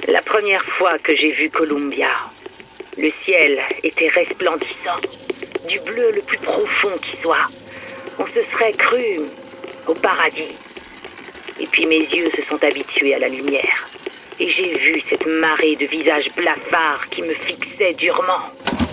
La première fois que j'ai vu Columbia, le ciel était resplendissant, du bleu le plus profond qui soit. On se serait cru au paradis. Et puis mes yeux se sont habitués à la lumière. Et j'ai vu cette marée de visages blafards qui me fixaient durement.